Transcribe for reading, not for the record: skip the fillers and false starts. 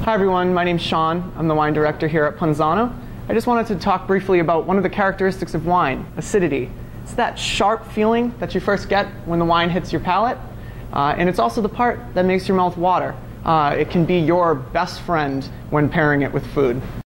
Hi everyone, my name's Shaun. I'm the wine director here at Panzano. I just wanted to talk briefly about one of the characteristics of wine, acidity. It's that sharp feeling that you first get when the wine hits your palate, and it's also the part that makes your mouth water. It can be your best friend when pairing it with food.